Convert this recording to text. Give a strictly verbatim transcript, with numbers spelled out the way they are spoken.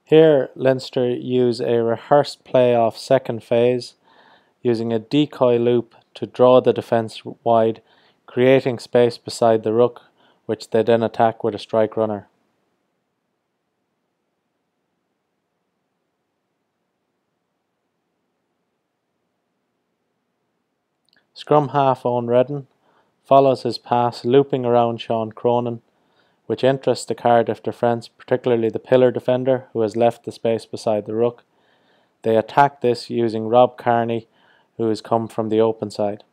Here, Leinster use a rehearsed play off second phase, using a decoy loop to draw the defence wide, creating space beside the ruck, which they then attack with a strike runner. Scrum half Owen Redden follows his pass looping around Sean Cronin, which interests the Cardiff defence, particularly the pillar defender who has left the space beside the ruck. They attack this using Rob Kearney, who has come from the open side.